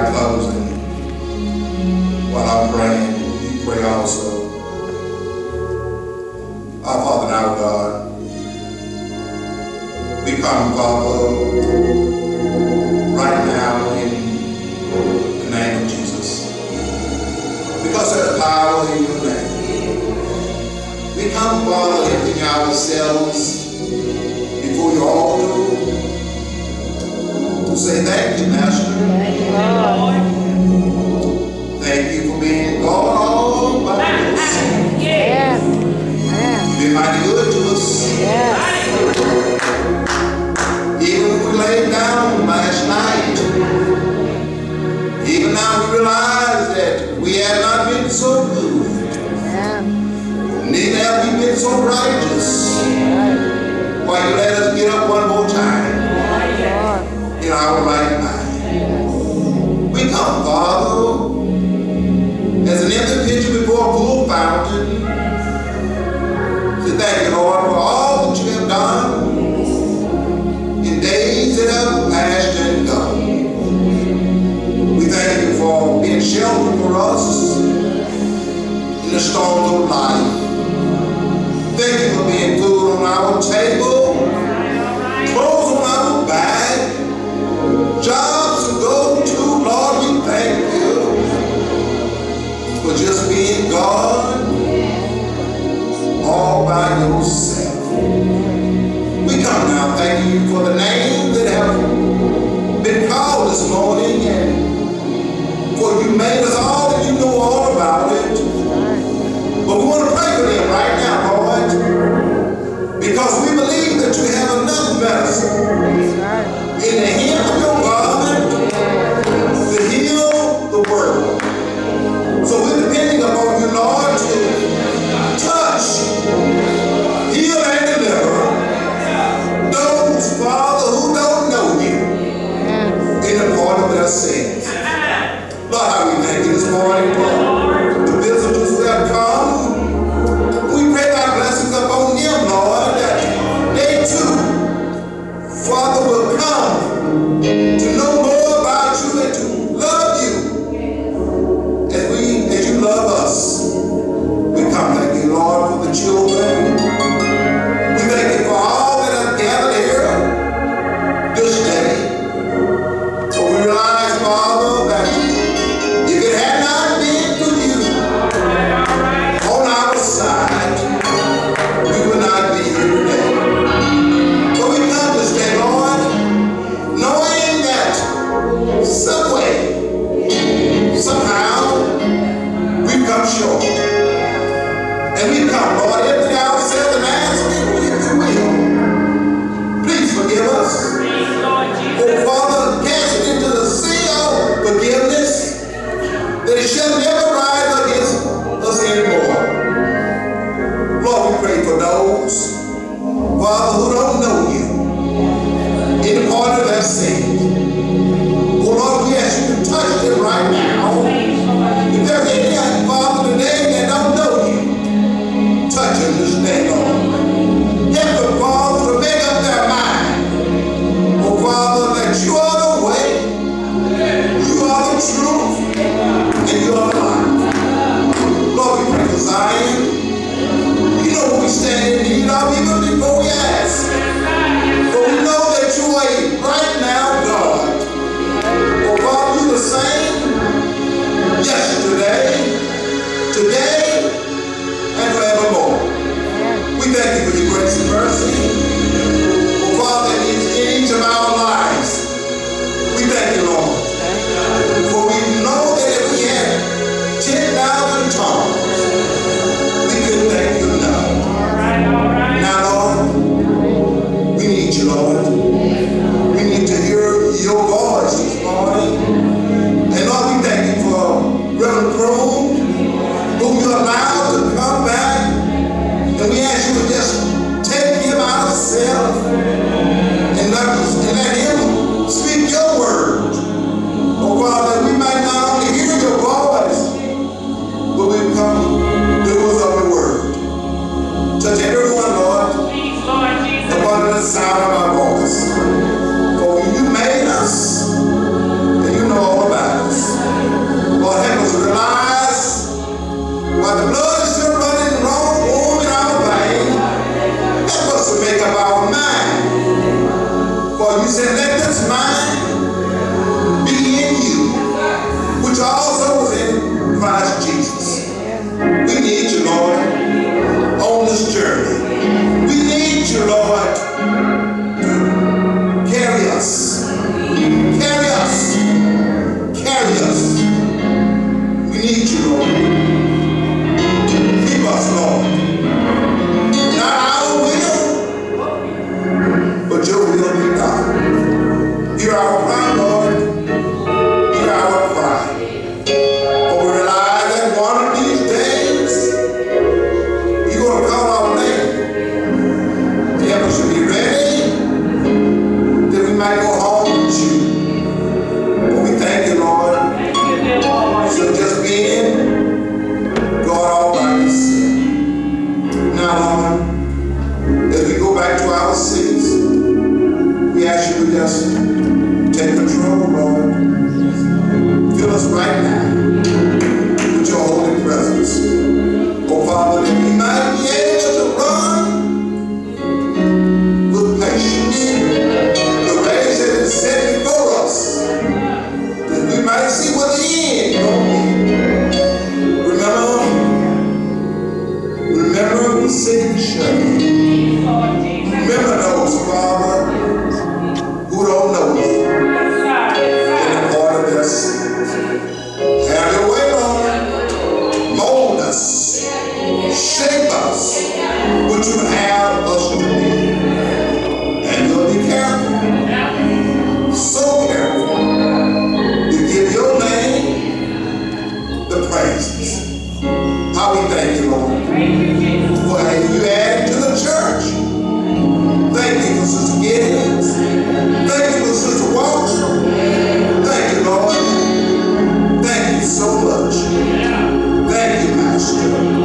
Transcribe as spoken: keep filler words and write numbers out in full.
our closing, while I'm praying, you pray also. Our Father and our God, we come, Father, right now in the name of Jesus. Because there's power in your name. We come, Father, lifting ourselves before your altar to say thank you, Master. Thank you, Lord. Thank you for being God all by yourself. Yes. You've been mighty good to us. Yes. Even when we laid down last night, even now we realize that we have not been so good. Yeah. Neither have we been so righteous. Why you let us get up one more time in our right mind. We come, Father, as an empty pitcher before a full fountain, to thank you, Lord, for all that you have done in days that have passed and gone. We thank you for being shelter for us in the storms of life. Thank you for being food on our table, clothes on our back, jobs to go to. Lord, we thank you for just being God all by yourself. We come now thanking you for the names that have been called this morning, and for you made us all that you know all about it. But we want to pray for them right now, Lord, because we believe that you have enough medicine in the hem of your garment to heal the world. So we're depending upon you, Lord, to touch, heal, and deliver those, Father, who don't know you in the pardon of their sins. Lord, how we thank you this morning for the visitors who have come. We pray thy blessings upon them, Lord, that they too, Father, will come to know more about you and to love you as we, as you love us. We come thank you, Lord, for the children. We thank you for all that have gathered here this day. For we realize, Father, that if it had not been for you on our side, we would not be here today. But we come this day, Lord, knowing that some way, somehow, we've come short. And we come, Lord, emptying ourselves and asking if you will, please forgive us. Oh, Father, cast it into the sea of forgiveness, that it shall never rise against us anymore. Lord, we pray for those, Father, who don't know you in the pardon of their sins. Oh, Lord, we ask you to touch them right now. If there's any, Father, today that don't know you, touch them this day, Lord. Help them, Father, to make up their mind. Oh, Father, that you are the way, you are the truth, and you are the life. Lord, we pray for Zion. You know what we stand in need of even before we ask. But we know that you are right now said, let this mind be in you, which also was in Christ Jesus. We need you, Lord, on this journey. We need you, Lord, to carry us. Carry us. Carry us. We need you, Lord. Keep us, Lord. Not our will, but your will be done. Hear our cry, Lord. Hear our cry. For we realize that one of these days, you're going to call our name. The heavens should be ready, that we might go home with you. But we thank you, Lord. So just being God all by yourself. Now, Lord, as we go back to our seats, we ask you to just take control, Lord. Fill us right now with your holy presence. Oh, Father, that we might be able to run with patience the race that is set before us, that we might see what the end will be. Remember, remember the sick and shut. Remember those, Father, who don't know you in the part of their sins. Have your way, Lord. Mold us. Shape us what you have us to be. And you'll be careful, so careful, to give your name the praises. How we thank you, Lord, for you added to the church. Thank you for Sister Giddens. Thank you for Sister Walker. Thank you, Lord. Thank you so much. Thank you, Master.